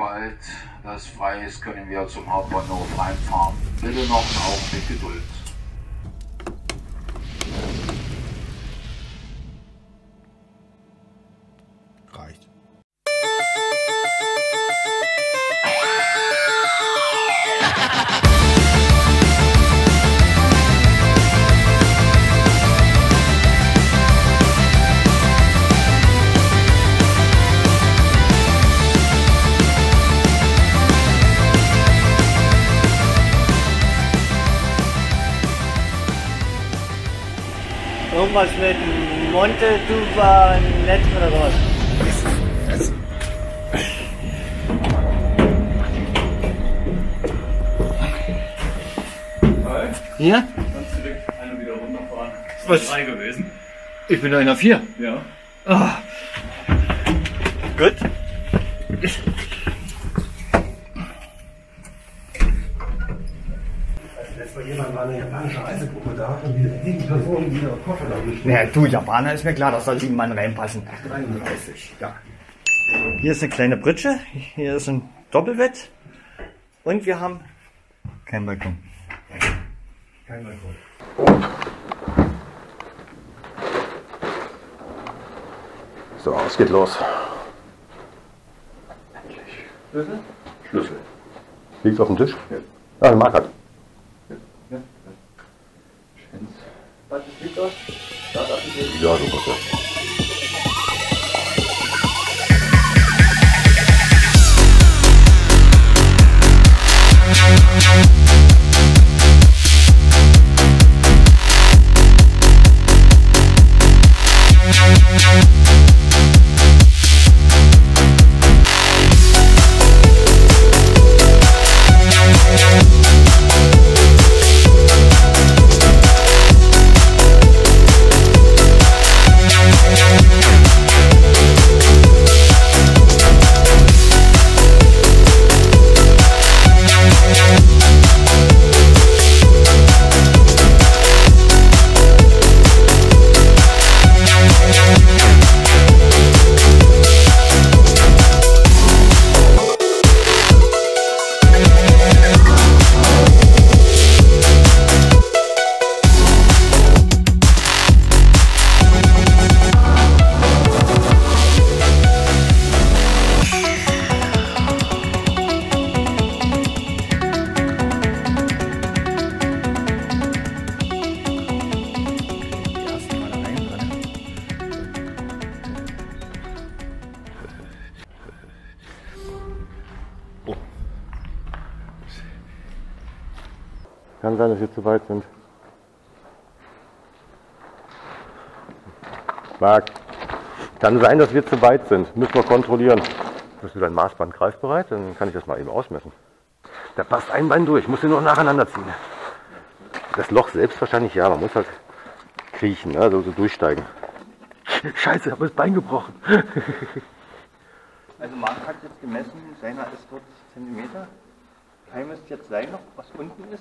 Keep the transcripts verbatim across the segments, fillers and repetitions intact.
Sobald das frei ist, können wir zum Hauptbahnhof reinfahren. Bitte noch einen Augenblick Geduld. Reicht. Irgendwas mit Monte Duva Net oder was? Hier? Kannst du direkt eine wieder runterfahren? Das Was? ist drei gewesen. Ich bin einer vier. Ja. Ah. Gut. Jemand war eine japanische Reisegruppe da und die sieben Personen, die ihre Koffer da gestellt. Na du, Japaner ist mir klar, dass da sieben Mann reinpassen. dreiunddreißig, ja. Hier ist eine kleine Pritsche, hier ist ein Doppelbett und wir haben keinen Balkon. Kein Balkon. So, es geht los. Schlüssel? Schlüssel. Liegt auf dem Tisch? Ja. Ah, ein Marker. Was liegt das? Ja, so was. Kann sein, dass wir zu weit sind. Marc, kann sein, dass wir zu weit sind. Müssen wir kontrollieren. Bist du dein Maßband greifbereit? Dann kann ich das mal eben ausmessen. Da passt ein Bein durch. Musst du nur nacheinander ziehen. Das Loch selbst wahrscheinlich ja. Man muss halt kriechen, ne? Also so durchsteigen. Scheiße, ich habe das Bein gebrochen. Also Marc hat jetzt gemessen, seiner ist vierzig Zentimeter. Kein müsste jetzt sein noch, was unten ist.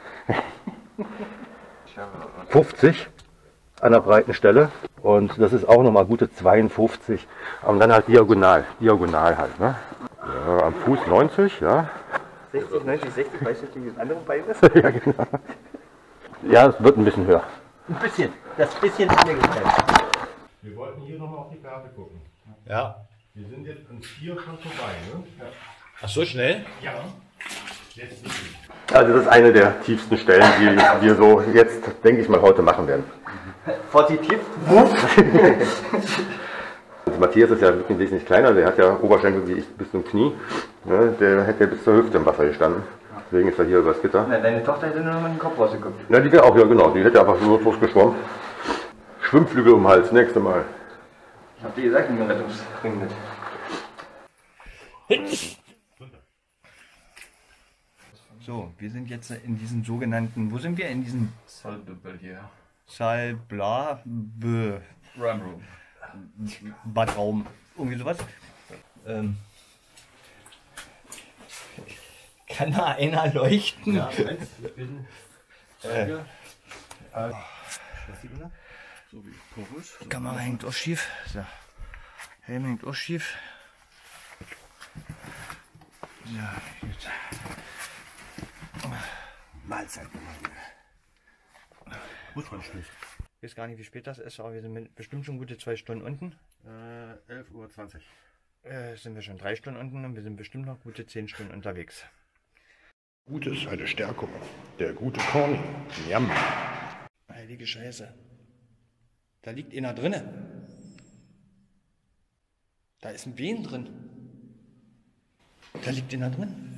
fünfzig an der breiten Stelle und das ist auch nochmal gute zweiundfünfzig, aber dann halt diagonal, diagonal halt. Ne? Ja, am Fuß neunzig, ja. sechzig, neunzig, sechzig, weißt du, wie das andere Bein ist? Ja, genau. Ja, es wird ein bisschen höher. Ein bisschen, das bisschen ist mir gefällt. Wir wollten hier nochmal auf die Karte gucken. Ja. Wir sind jetzt an vier schon vorbei, ne? Ja. Ach, so schnell? Ja. Jetzt sind wir. Also das ist eine der tiefsten Stellen, die wir so jetzt, denke ich mal, heute machen werden. Positiv. Also Matthias ist ja wirklich wesentlich kleiner, der hat ja Oberschenkel wie ich bis zum Knie. Ne? Der hätte ja bis zur Hüfte im Wasser gestanden. Deswegen ist er hier übers Gitter. Na, deine Tochter hätte nur noch mit dem Kopf rausgeguckt. Na, die wäre auch, ja genau, die hätte einfach nur geschwommen. Schwimmflügel um den Hals, nächste Mal. Ich hab dir gesagt, ich nehme einen Rettungsring mit. So, wir sind jetzt in diesem sogenannten, wo sind wir? In diesem Salle de Bellier. Saal bla be Ram Room. Badraum. Irgendwie sowas. Ähm, kann da einer leuchten? Ja, eins, ich bin. Äh. Was sieht man da? So wie Chorus. Kamera hängt auch schief. So. Helm hängt auch schief. Ja, gut. Mahlzeit nochmal hier. Muss man schlecht. Ich weiß gar nicht, wie spät das ist, aber wir sind mit bestimmt schon gute zwei Stunden unten. Äh, elf Uhr zwanzig. Äh, sind wir schon drei Stunden unten und wir sind bestimmt noch gute zehn Stunden unterwegs. Gut ist eine Stärkung. Der gute Korn. Jam. Heilige Scheiße. Da liegt einer drinne. Da ist ein Wehen drin. Da liegt einer drin.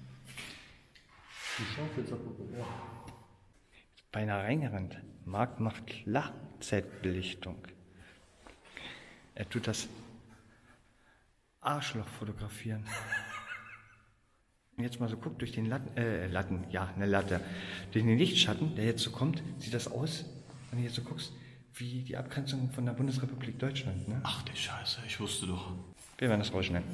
Die Schaufel zur Puppe, ja. Beinahe reingerannt. Marc macht Langzeitbelichtung. Er tut das Arschloch fotografieren. Und jetzt mal so guckt durch den Latten, äh, Latten, ja, eine Latte. Durch den Lichtschatten, der jetzt so kommt, sieht das aus, wenn du jetzt so guckst, wie die Abgrenzung von der Bundesrepublik Deutschland. Ne? Ach du Scheiße, ich wusste doch. Wir werden das rausschneiden.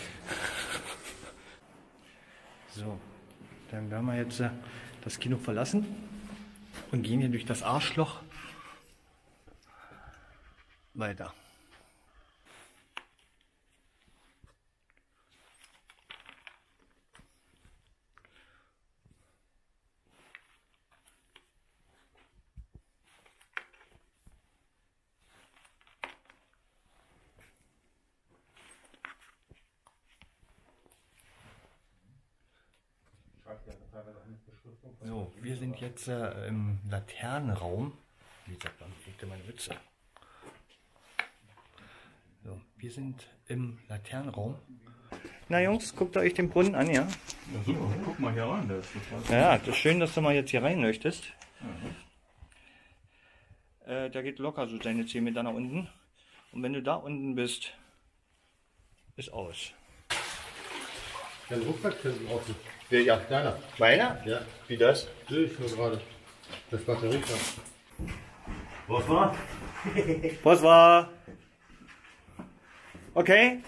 So, dann werden wir jetzt äh, das Kino verlassen und gehen hier durch das Arschloch weiter. So, wir sind jetzt äh, im Laternenraum. Wie gesagt, man kriegt meine Witze. So, wir sind im Laternenraum. Na Jungs, guckt euch den Brunnen an, ja? Ja, super, guck mal hier rein, der ist total. Ja, das ist schön, dass du mal jetzt hier rein möchtest. Mhm. Äh, der geht locker so seine zehn Meter nach unten. Und wenn du da unten bist, ist aus. Den Rucksack können Sie außen. Ja, Deiner. meiner? Ja. Wie das? Sehe ich nur gerade. Das Batterie. Was war? Was war? Okay.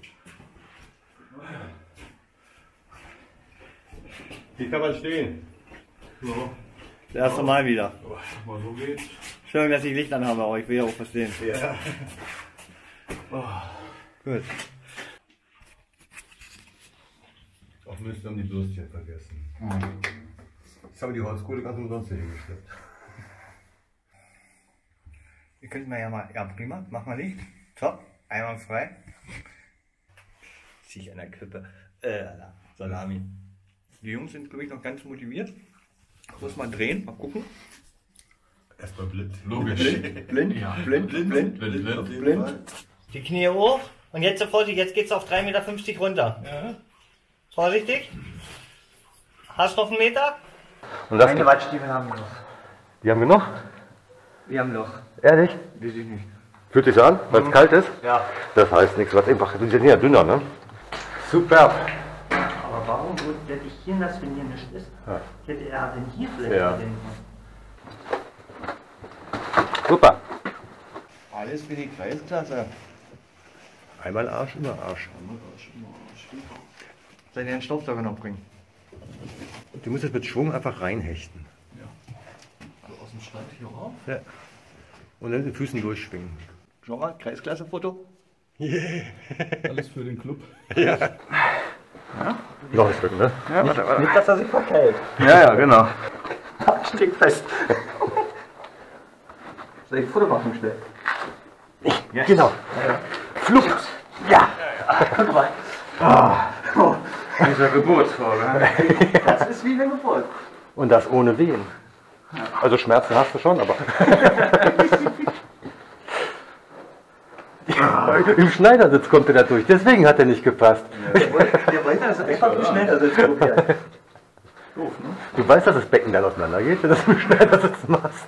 Wie kann man stehen? So, Das erste Mal wieder. oh, mal so geht's. Schön, dass ich Licht anhabe, aber ich will ja auch verstehen. Ja. Gut. Auch Mist, haben die Würstchen vergessen. Jetzt haben wir die Holzkohle ganz umsonst hier hingeschleppt. Ihr könnt mir ja mal, ja prima, mach mal Licht. So, einmal frei. Zieh ich an der Krippe. Äh, Salami. Die Jungs sind, glaube ich, noch ganz motiviert. Muss mal drehen, mal gucken. Erstmal blind. Logisch. Blind, blind, Ja. blind, blind, blind, Blind, blind. Auf jeden blind. Fall. Die Knie hoch und jetzt Vorsicht, jetzt geht's auf drei Meter fünfzig runter. Ja. Vorsichtig. Hast noch einen Meter? Und das, Meine Wattstiefel haben wir noch. die haben wir noch? Wir haben noch. Ehrlich? Weiß ich nicht. Fühlt sich so an, weil es kalt ist? Ja. Das heißt nichts, was einfach, die sind ja dünner, ne? Super. Aber warum würde der dich hier lassen, wenn hier nichts ist? Ja. Hätte er denn hier vielleicht Ja. den Super. Alles für die Kreisklasse. Einmal Arsch, immer Arsch. Soll ich den Staubsauger noch bringen? Du musst es mit Schwung einfach reinhechten. So aus dem Schreibtisch hier rauf. Ja. Und dann mit den Füßen durchschwingen. Schau mal, Kreisklasse-Foto. Alles für den Club. Noch nicht drücken, ne? Ja, warte, warte. Nicht, dass er sich verkeilt. Ja, ja, genau. Steht fest. Soll ich ein Foto machen schnell? Ja. Genau. Flup. Ja. Guck mal. Dieser Geburtsvorgang. Das ist wie eine Geburt. Und das ohne Wehen. Also Schmerzen hast du schon, aber. Im Schneidersitz kommt er da durch, deswegen hat er nicht gepasst. Der wollte, der wollte also einfach nur schneller sitzen probieren. Doof, ne? Du weißt, dass das Becken dann auseinander geht, wenn du das im Schneidersitz machst.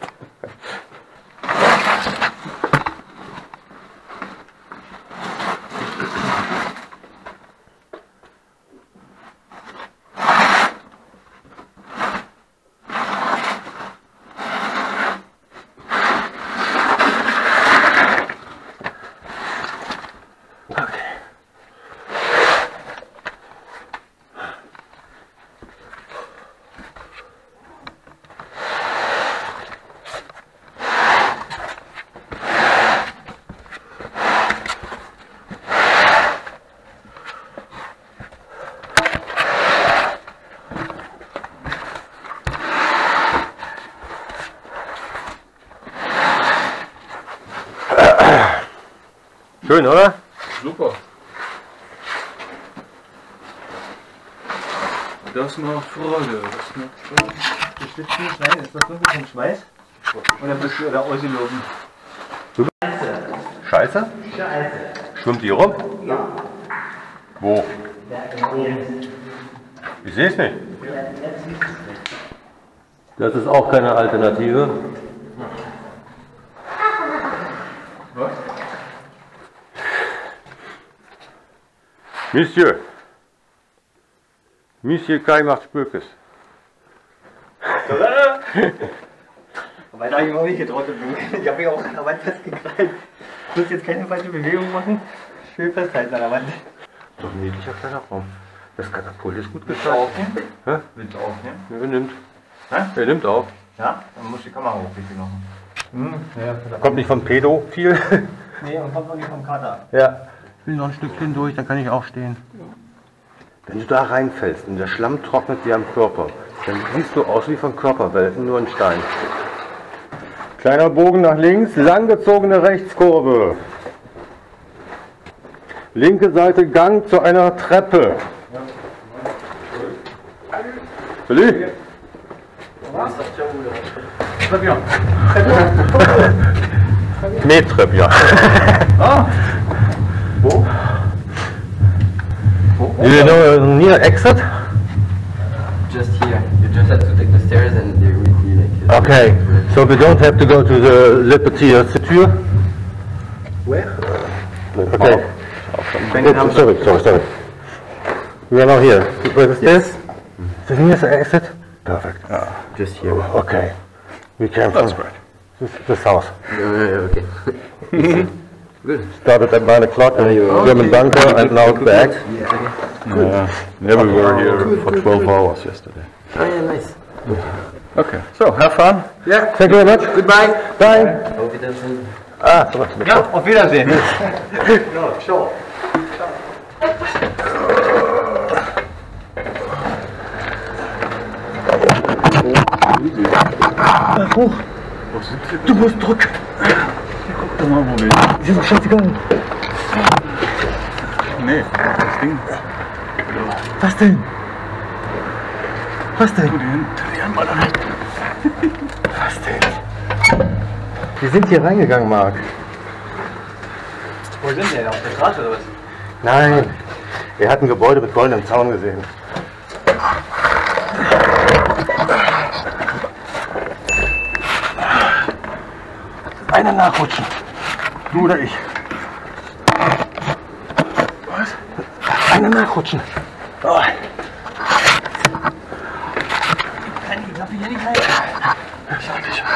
Schön, oder? Super. Das macht Freude. Das macht Freude. Du schwitzt nicht, nein, ist das wirklich vom Schweiß? Oder bist du da ausgelogen? Scheiße? Scheiße. Schwimmt die rum? Ja. Wo? Ich sehe es nicht. Das ist auch keine Alternative. Was? Monsieur. Monsieur Kai macht Spürkes. Aber da habe ich auch nicht getraut. Ich habe mich auch an der Wand festgekrallt. Ich muss jetzt keine falsche Bewegung machen. Schön festhalten an der Wand. Doch ein niedlicher kleiner Raum. Das Katapult ist gut Willst du gestaltet. aufnehmen? Hä? Willst du aufnehmen? Ja, er nimmt. Hä? Er nimmt auf. Ja? Dann muss die Kamera auch richtig machen. Hm? Ja, Kommt nicht von Pedo viel. nee, und kommt auch nicht vom Kater. Ja. Ich will noch ein Stückchen durch, dann kann ich aufstehen. Wenn du da reinfällst und der Schlamm trocknet dir am Körper, dann siehst du aus wie von Körperwelten, nur ein Stein. Kleiner Bogen nach links, langgezogene Rechtskurve. Linke Seite Gang zu einer Treppe. Salut. Mais très bien. Ah. Wo? You know near exit? Just here. You just have to take the stairs and they will be like. Okay, so we don't have to go to the Le Petit Tür? Where? Okay. Oh, sorry, sorry, sorry. We are now here. Where is this? The nearest exit? Perfect. Just here. Okay. We came from this, this house. Uh, okay. Good. Started at nine o'clock in the German bunker and now back. Yeah, yeah, we were here for twelve hours yesterday. Oh yeah, nice. Okay, so have fun. Yeah. Thank you very much. Goodbye. Bye. Auf Wiedersehen. Ah, so. Ja, auf Wiedersehen. Ja, ciao. Du musst drücken. Guck doch mal, wo wir sind. Ist doch scheißegal. Nee, das Ding. Was denn? Was denn? Tu die Hände, tu die Hände mal da rein. Was denn? Wir sind hier reingegangen, Marc. Wo sind wir denn? Auf der Straße oder was? Nein, er hat ein Gebäude mit goldenem Zaun gesehen. Einer nachrutschen. Du oder ich. Was? Einer nachrutschen. Oh. Kann die Klappe hier nicht halten? Schade, schade.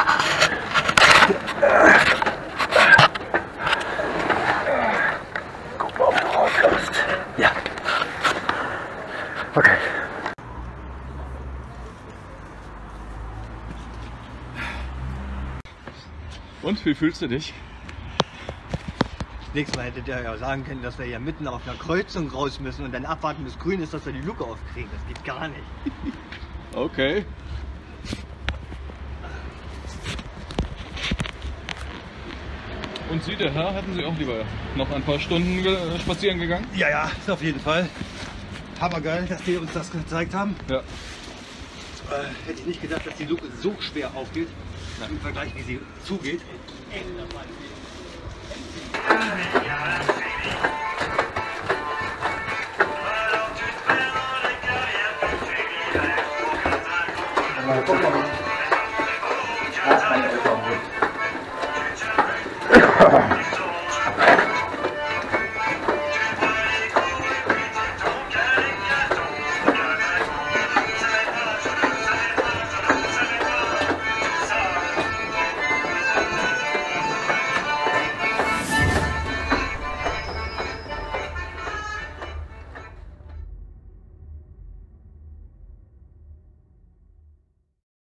Guck mal, ob du rauskommst. Ja. Okay. Und, wie fühlst du dich? Nächstes Mal hättet ihr ja sagen können, dass wir hier mitten auf einer Kreuzung raus müssen und dann abwarten, bis grün ist, dass wir die Luke aufkriegen. Das geht gar nicht. Okay. Und Sie, der Herr, hätten Sie auch lieber noch ein paar Stunden ge spazieren gegangen? Ja, ja, ist auf jeden Fall. Hammergeil, dass die uns das gezeigt haben. Ja. Äh, hätte ich nicht gedacht, dass die Luke so schwer aufgeht. Na, im Vergleich, wie sie zugeht. Ja,